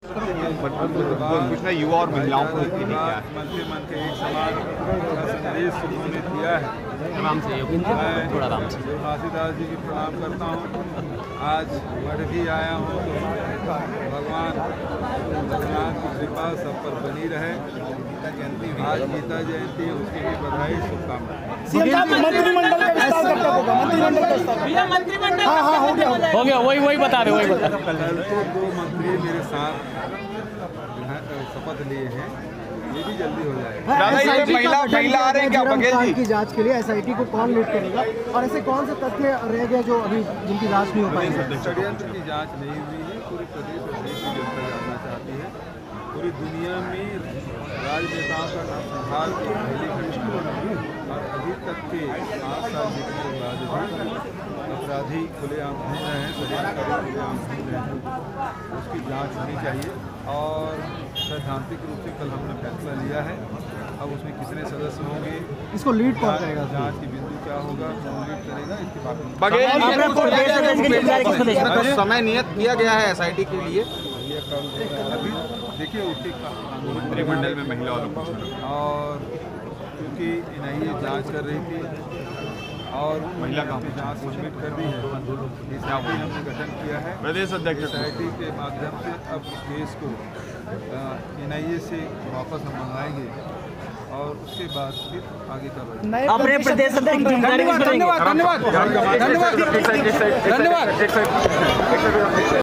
कुछ ना युवा और महिलाओं को मंत्रिमंडल के एक समान का संदेश उन्होंने दिया है। आराम से थोड़ा आराम से तुलसीदास जी की प्रणाम करता हूँ। आज मठ भी आया हूँ तो भगवान जगन्नाथ की कृपा सब पर बनी रहे। आज गीता जयंती है, उसके लिए बधाई शुभकामनाएं। मंत्रिमंडल का विस्तार कब तक होगा? मंत्रिमंडल का विस्तार हाँ हो गया वही बता रहे कल तो 2 मंत्री मेरे साथ शपथ लिए हैं, ये भी जल्दी हो जाएगा। महिला आ रहे हैं क्या बघेल जी की जांच के लिए एसआईटी को कौन लीड करेगा और ऐसे कौन से तथ्य रह गए जो अभी जिनकी जांच नहीं हो पाई? षड्यंत्र की जांच नहीं हुई है। पूरे प्रदेश और देश की जनता जानना चाहती है। पूरी दुनिया में राजनेताओं का संभाल की पहली घड़ी और अभी तक के 8 साल बीतने के बाद भी अपराधी खुलेआम घूम रहे हैं, षड्यंत्रकारी खुलेआम घूम रहे हैं। उसकी जांच होनी चाहिए और सैद्धांतिक रूप से कल हमने फैसला लिया है। अब उसमें कितने सदस्य होंगे, इसको लीड कौन करेगा, जांच की बिंदु क्या होगा, कौन लीड करेगा, इसके बारे में समय नियत किया गया है एसआईटी के लिए। अभी देखिए उसके मंत्रिमंडल में महिला और क्योंकि एनआईए जांच कर रही थी और महिला का जांच सबमिट कर दी है, एसआईटी हमने गठन किया है। प्रदेश अध्यक्ष एसआईटी के माध्यम से अब केस को एनआईए से वापस हम मंगाएंगे और उसके बाद फिर आगे का अपने प्रदेश अध्यक्ष धन्यवाद।